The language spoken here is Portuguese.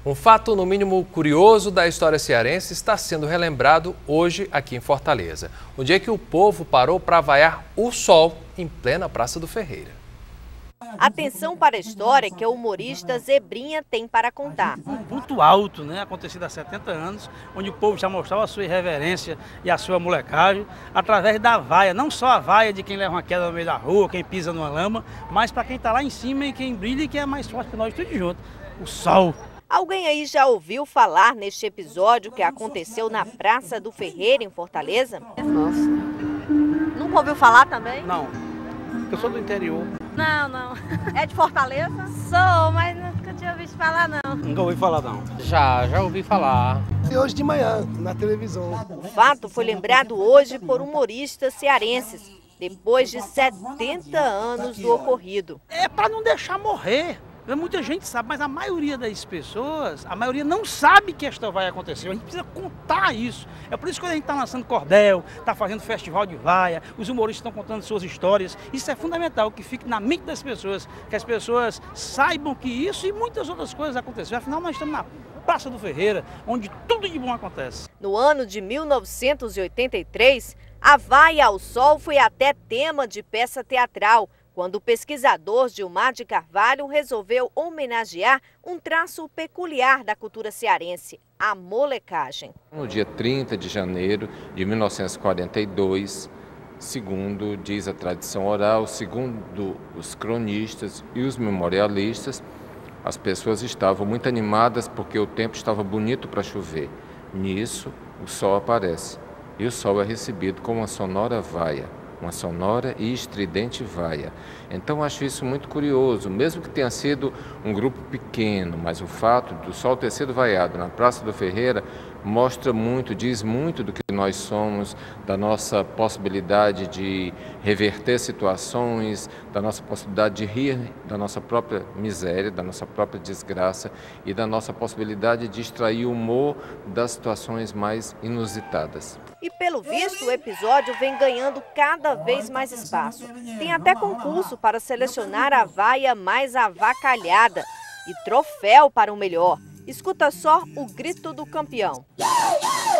Um fato, no mínimo curioso, da história cearense está sendo relembrado hoje aqui em Fortaleza. O dia que o povo parou para vaiar o sol em plena Praça do Ferreira. Atenção para a história que o humorista Zebrinha tem para contar. Um ponto alto, né, acontecido há 70 anos, onde o povo já mostrava a sua irreverência e a sua molecagem, através da vaia, não só a vaia de quem leva uma queda no meio da rua, quem pisa numa lama, mas para quem está lá em cima e quem brilha e quem é mais forte que nós todos juntos, o sol. Alguém aí já ouviu falar neste episódio que aconteceu na Praça do Ferreira, em Fortaleza? Nossa. Nunca ouviu falar também? Não, eu sou do interior. Não. É de Fortaleza? Sou, mas nunca tinha ouvido falar não. Nunca ouvi falar não. Já ouvi falar. E hoje de manhã, na televisão. O fato foi lembrado hoje por humoristas cearenses, depois de 70 anos do ocorrido. É para não deixar morrer. Muita gente sabe, mas a maioria das pessoas, a maioria não sabe que esta vai acontecer. A gente precisa contar isso. É por isso que a gente está lançando cordel, está fazendo festival de vaia, os humoristas estão contando suas histórias. Isso é fundamental, que fique na mente das pessoas, que as pessoas saibam que isso e muitas outras coisas aconteceram. Afinal, nós estamos na Praça do Ferreira, onde tudo de bom acontece. No ano de 1983, a vaia ao sol foi até tema de peça teatral, quando o pesquisador Gilmar de Carvalho resolveu homenagear um traço peculiar da cultura cearense, a molecagem. No dia 30 de janeiro de 1942, segundo diz a tradição oral, segundo os cronistas e os memorialistas, as pessoas estavam muito animadas porque o tempo estava bonito para chover. Nisso, o sol aparece e o sol é recebido com uma sonora vaia. Uma sonora e estridente vaia. Então acho isso muito curioso, mesmo que tenha sido um grupo pequeno, mas o fato do sol ter sido vaiado na Praça do Ferreira mostra muito, diz muito do que nós somos, da nossa possibilidade de reverter situações, da nossa possibilidade de rir da nossa própria miséria, da nossa própria desgraça e da nossa possibilidade de extrair humor das situações mais inusitadas. E pelo visto, o episódio vem ganhando cada vez mais espaço. Tem até concurso para selecionar a vaia mais avacalhada e troféu para o melhor. Escuta só o grito do campeão.